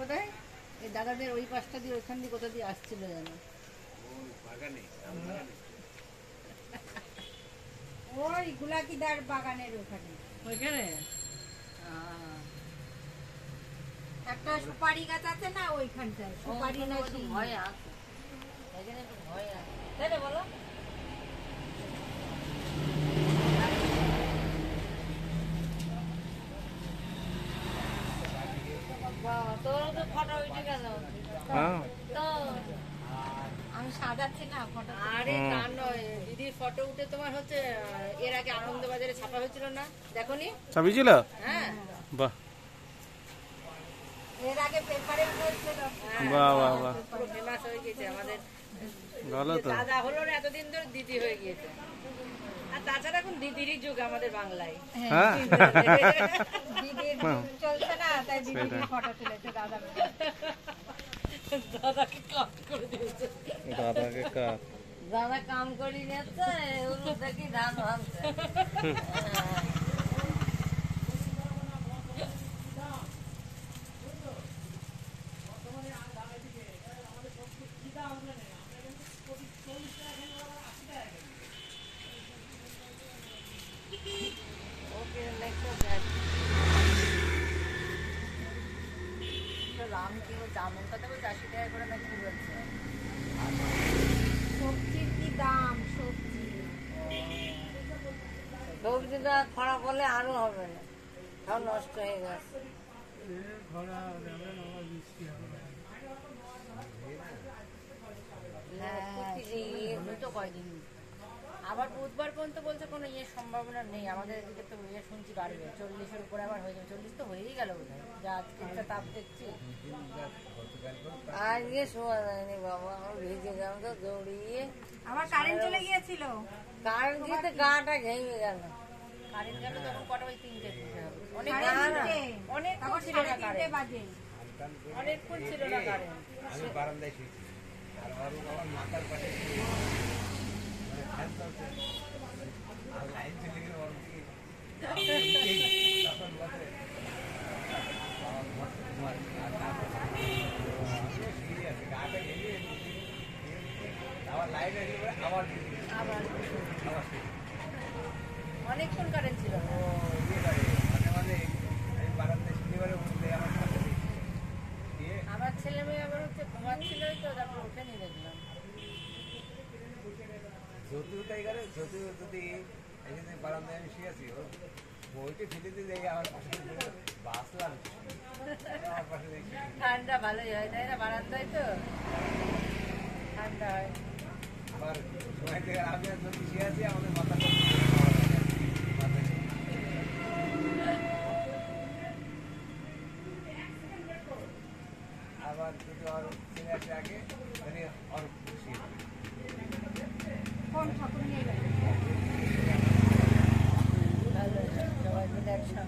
বোধহয় এই দাদাদের ওই পাশটা দিয়ে ওইখান দিয়ে কোথা দিয়ে আসছিল যেন ওই গুলাকিদার বাগানের ওইখানে একটা সুপারি গাছ আছে না ওইখানটায় সুপারি না ভয় আছে এখানে একটু ভয় আছে তাই না বলো তোর তো ফটো উঠে গেল তো আমি সাজাচ্ছি না ফটো আরে তা নয় দিদির ফটো উঠে তোমার হচ্ছে এর আগে আনন্দবাজারে ছাপা হয়েছিল না দেখোনি ছাপিয়েছিল হ্যাঁ বাহ এর আগে পেপারে হয়েছিল বাহ বাহ বাহ পুরো ফেমাস হয়ে গেছে আমাদের ভালো তো দাদা হলো না এতদিন ধরে দিদি হয়ে গিয়েছে আর তাছাড়া এখন দিদিরই যুগ আমাদের বাংলায় হ্যাঁ দিদির চলছে না তাই দিদির ফটো তুলেছে দাদা দাদাকে কাম করে দিয়েছে দাদাকে কাজ দাদা কাম করে নিয়েছে ওর দেখি ধান ভাঙছে ওকে নেক্সট রাম কি জামুন কথা বলছে 80 টাকা করে নাকি বলছে সবজির কি দাম সবজিটা খারাপ হলে আরো হবে না সব নষ্ট হয়ে গেছে কয়দিন আবার বুধবার পর্যন্ত বলছে কোনো ইয়ে সম্ভাবনা নেই আমাদের এদিকে তো ইয়ে শুনছি বাড়বে 40-এর উপরে আবার হয়ে যাবে 40 তো হয়েই গেল বোধ হয় যা আজকে তাপ দেখছি আজকে শোয়া যায়নি বাবা আমার ভিজে গেলাম তো দৌড়িয়ে আমার কারেন্ট চলে গিয়েছিল কারেন্ট যেতে গাটা ঘেমে গেল কারেন্ট গেল তখন কটা ওই 3টে অনেক অনেকক্ষণ ছিল না কারেন্ট অনেকক্ষণ ছিল না কারেন্ট আমি বারান্দায় শুয়েছি আর আমার মাথার পাশে আর লাইন চলে গেলে ওর দিকে তখন বসে আবার লাইন আসলে আবার অনেকক্ষণ কারেন্ট ছিল ও ইয়ে করে মানে মানে আমি বারান্দায় শনিবারে উঠলে আমার সাথে দিয়ে আমার ছেলে মেয়ে আবার হচ্ছে ঘুমাচ্ছিল তো তারপর উঠে নিয়ে দেখলাম যদিও তাই করে যদিও যদি এই যে বারান্দায় আমি শুয়েছি ও বইকে ফেলে দিয়ে যাই আমার পাশে বাসলাম আমার পাশে দেখি ঠান্ডা ভালোই হয় তাই না বারান্দায় তো ঠান্ডা হয় আবার সময় থেকে আমি যদি শুয়ে আছি আমাদের মাথা আবার যদি আর ছেলে আসে আগে মানে আর শুয়ে কোন ঠাকুর নিয়ে গেল